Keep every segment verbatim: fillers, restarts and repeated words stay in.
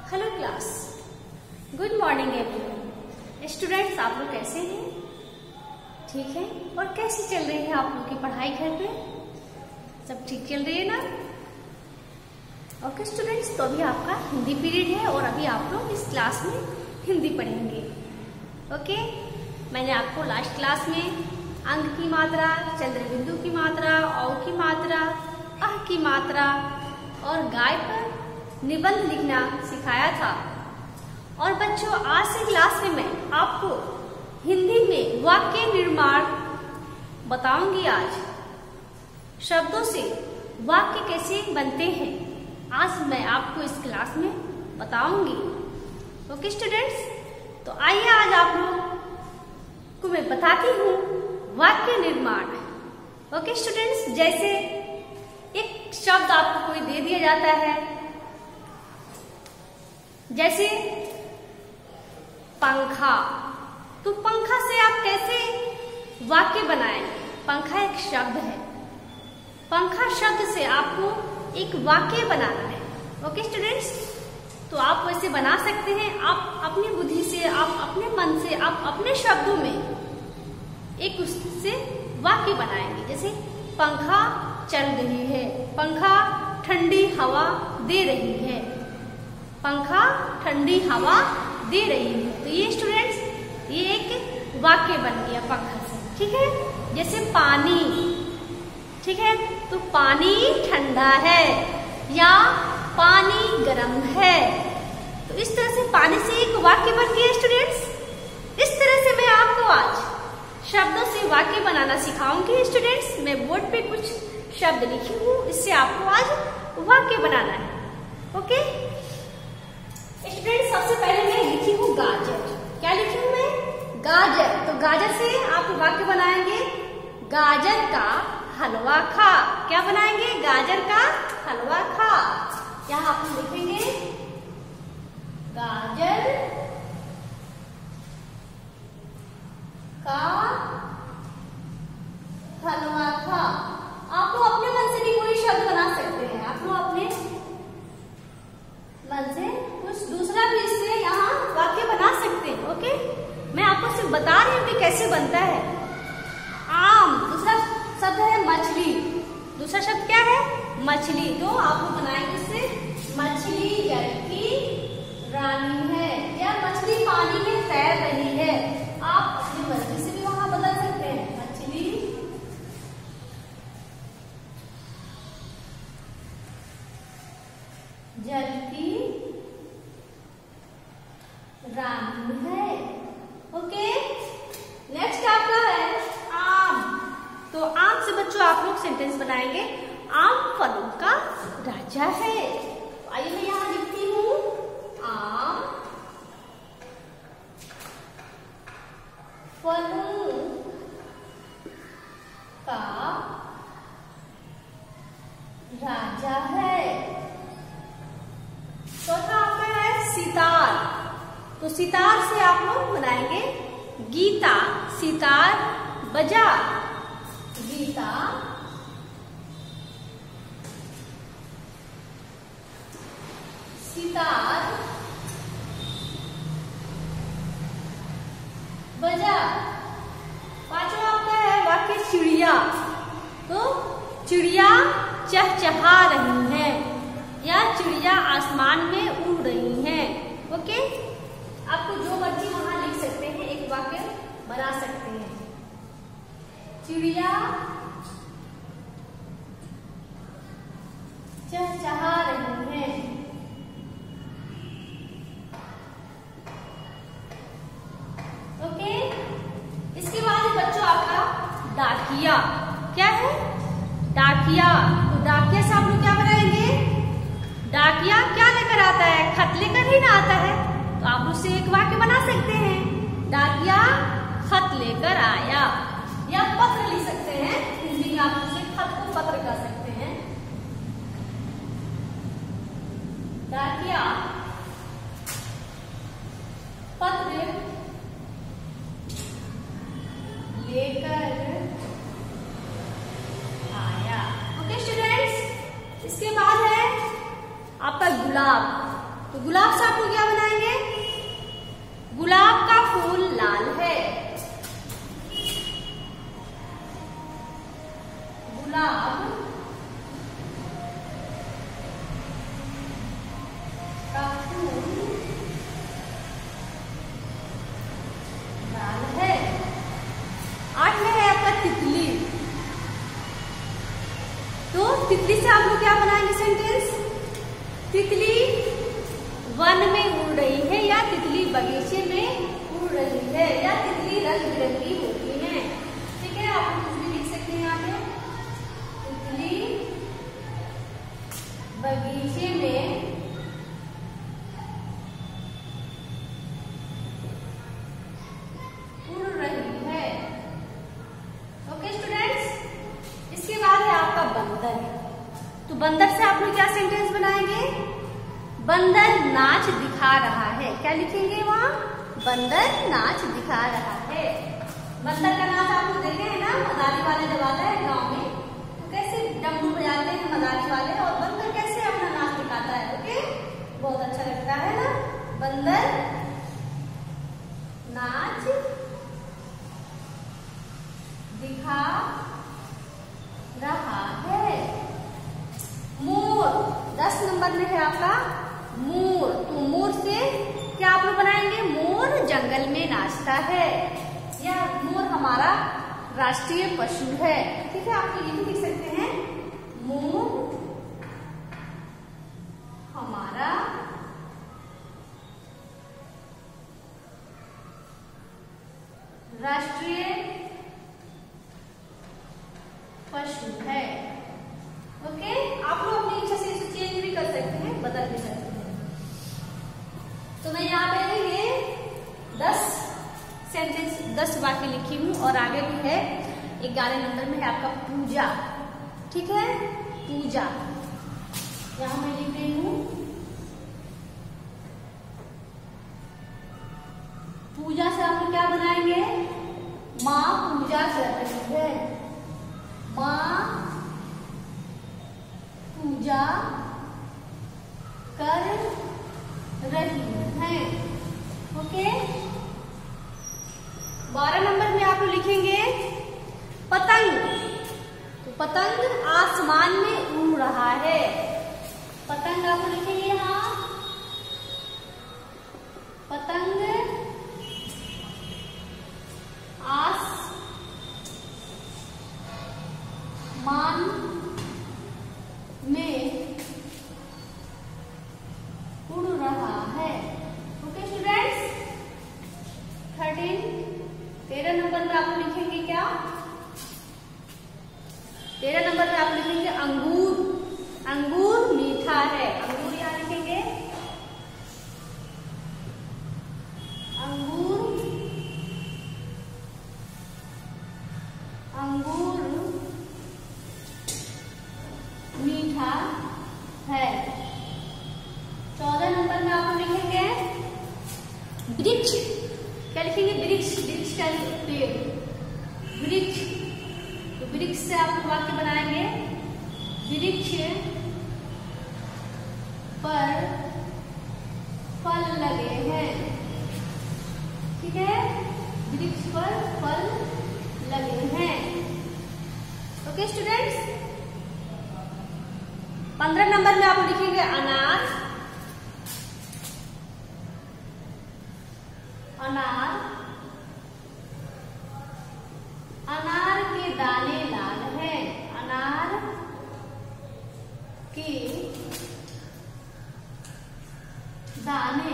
Hello class, good morning everyone. Students, आप लोग कैसे हैं? ठीक है। और कैसी चल रही है आप लोग की पढ़ाई? घर पे सब ठीक चल रही है ना? ओके स्टूडेंट्स, तो अभी आपका हिंदी पीरियड है और अभी आप लोग इस क्लास में हिंदी पढ़ेंगे। ओके, मैंने आपको लास्ट क्लास में अंग की मात्रा, चंद्र बिंदु की मात्रा, औ की मात्रा, अह की मात्रा और गाय पर निबंध लिखना सिखाया था। और बच्चों, आज से क्लास में मैं आपको हिंदी में वाक्य निर्माण बताऊंगी। आज शब्दों से वाक्य कैसे बनते हैं, आज मैं आपको इस क्लास में बताऊंगी। ओके स्टूडेंट्स, तो आइए आज आप लोग को मैं बताती हूँ वाक्य निर्माण। ओके स्टूडेंट्स, जैसे एक शब्द आपको कोई दे दिया जाता है, जैसे पंखा, तो पंखा से आप कैसे वाक्य बनाएंगे? पंखा एक शब्द है, पंखा शब्द से आपको एक वाक्य बनाना है। ओके स्टूडेंट्स, तो आप वैसे बना सकते हैं। आप अपनी बुद्धि से, आप अपने मन से, आप अपने शब्दों में एक उससे वाक्य बनाएंगे। जैसे पंखा चल रही है, पंखा ठंडी हवा दे रही है, पंखा ठंडी हवा दे रही है। तो ये स्टूडेंट्स, ये एक वाक्य बन गया पंखा से। ठीक है। जैसे पानी, ठीक है, तो पानी ठंडा है या पानी गर्म है। तो इस तरह से पानी से एक वाक्य बन गया स्टूडेंट्स। इस तरह से मैं आपको आज शब्दों से वाक्य बनाना सिखाऊंगी स्टूडेंट्स। मैं बोर्ड पे कुछ शब्द लिखी हूँ, इससे आपको आज वाक्य बनाना है। ओके स्टूडेंट्स, सबसे पहले मैं लिखी हूँ गाजर। क्या लिखी हूँ मैं? गाजर। तो गाजर से आप वाक्य बनाएंगे, गाजर का हलवा खा। क्या बनाएंगे? गाजर का हलवा खा। यहाँ आप लिखेंगे गाजर का हलवा खा। आप लोग अपने मन से भी कोई शब्द बना सकते हैं। आप लोग अपने मन से कुछ दूसरा भी इससे यहाँ वाक्य बना सकते हैं। ओके, मैं आपको सिर्फ बता रही हूँ कि कैसे बनता है। आम, दूसरा शब्द है मछली। दूसरा शब्द क्या है? मछली। तो आप लोग बनाएंगे इससे मछली जल की रानी है या मछली पानी में तैर रही है। आप अपनी मर्जी से भी वहां बदल सकते हैं। मछली जल की रानी है। ओके, नेक्स्ट आपका है आम। तो आम से बच्चों आप लोग सेंटेंस बनाएंगे, आम फलों का राजा है। तो आइए मैं यहां लिखती हूँ आम फलों का राजा है। चौथा आपका है सितार। तो सितार से आप लोग बनाएंगे गीता सितार बजा। गीता सितार बजा। पांचवा आपका है वाक्य चिड़िया। तो चिड़िया चहचहा रही है या चिड़िया आसमान में उड़ रही है। ओके, आपको जो मर्जी वहां लिख सकते हैं, एक वाक्य बना सकते हैं। चिड़िया चहचहा रही है। ओके, इसके बाद बच्चों आपका डाकिया। क्या है? डाकिया। तो डाकिया से आप लोग क्या बनाएंगे? डाकिया क्या लेकर आता है? खत लेकर ही ना आता है। तो आप उससे एक वाक्य बना सकते हैं, डाकिया खत लेकर आया या पत्र लिख सकते हैं। हिंदी में आप उसे खत को पत्र कर सकते हैं। डाकिया पत्र लेकर आया। ओके स्टूडेंट्स, इसके बाद है आपका गुलाब। तो गुलाब से आप तितली बगीचे में उड़ रही है, या तितली रंग बिरंगी होती है। ठीक है, आप कुछ भी लिख सकते हैं यहाँ पे, तितली बगीचे में उड़ रही है। ओके स्टूडेंट्स, इसके बाद है आपका बंदर। तो बंदर से आप लोग क्या सेंटेंस बनाएंगे? बंदर नाच दिखा रहा है। क्या लिखेंगे वहां? बंदर नाच दिखा रहा है। बंदर का नाच आप लोग देखे हैं ना, मदारी वाले जब आता है गाँव में तो कैसे डमरू बजाते हैं मदारी वाले, और बंदर कैसे अपना नाच दिखाता है। ओके, बहुत अच्छा लगता है ना। बंदर नाच दिखा रहा है। मोर, दस नंबर में है आपका मोर। तो मोर से क्या आप लोग बनाएंगे? मोर जंगल में नाचता है, या मोर हमारा राष्ट्रीय पशु है। ठीक है, आप लोग ये भी लिख सकते हैं, मोर हमारा राष्ट्रीय पशु है। ओके, आप लोग अपनी इच्छा से इसे चेंज भी कर सकते हैं, बदल भी सकते हैं। तो मैं यहाँ पे ये दस सेंटेंस दस वाक्य लिखी हूँ, और आगे भी है ग्यारह नंबर में है आपका पूजा। ठीक है, पूजा यहाँ मैं लिख रही हूँ, पूजा से आप लोग क्या बनाएंगे? माँ पूजा कर रही है, माँ पूजा कर रही है। ओके, बारह नंबर में आप लोग लिखेंगे पतंग। तो पतंग आसमान में उड़ रहा है। पतंग आप लोग लिखेंगे यहाँ, पतंग आसमान में उड़ रहा है। ओके स्टूडेंट्स, थर्टीन तेरह नंबर में आप लिखेंगे क्या? तेरह नंबर में आप लिखेंगे अंगूर। अंगूर मीठा है, अंगूर यहाँ लिखेंगे, अंगूर अंगूर मीठा है। चौदह नंबर में आप लिखेंगे वृक्ष। क्या लिखेंगे? वृक्ष, वृक्ष का पेड़, वृक्ष। तो वृक्ष से आप वाक्य बनाएंगे, वृक्ष पर फल लगे हैं। ठीक है, वृक्ष पर फल लगे हैं। ओके स्टूडेंट्स, पंद्रह नंबर में आप लिखेंगे अनार। अनार, अनार के दाने लाल हैं। अनार के दाने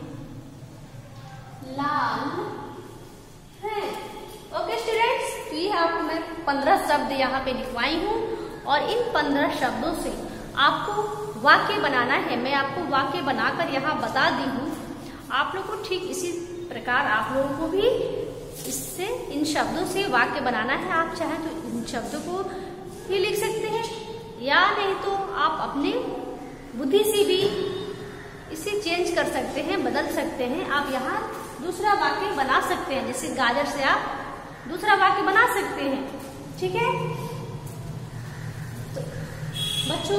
लाल हैं। ओके स्टूडेंट्स, तो ये आपको मैं पंद्रह शब्द यहाँ पे लिखवाई हूँ, और इन पंद्रह शब्दों से आपको वाक्य बनाना है। मैं आपको वाक्य बनाकर यहाँ बता दी हूँ। आप लोग को ठीक इसी प्रकार आप लोगों को भी इससे इन शब्दों से वाक्य बनाना है। आप चाहें तो इन शब्दों को भी लिख सकते हैं, या नहीं तो आप अपने बुद्धि से भी इसे चेंज कर सकते हैं, बदल सकते हैं। आप यहाँ दूसरा वाक्य बना सकते हैं, जैसे गाजर से आप दूसरा वाक्य बना सकते हैं। ठीक है, तो बच्चों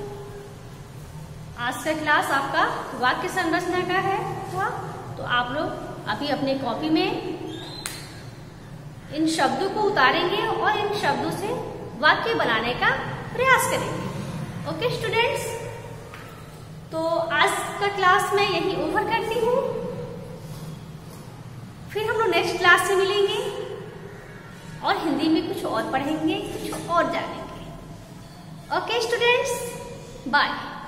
आज का क्लास आपका वाक्य संरचना का है हुआ। तो आप लोग अभी अपने कॉपी में इन शब्दों को उतारेंगे और इन शब्दों से वाक्य बनाने का प्रयास करेंगे। ओके स्टूडेंट्स, तो आज का क्लास मैं यही ओवर करती हूँ। फिर हम लोग नेक्स्ट क्लास से मिलेंगे और हिंदी में कुछ और पढ़ेंगे, कुछ और जानेंगे। Okay students, bye.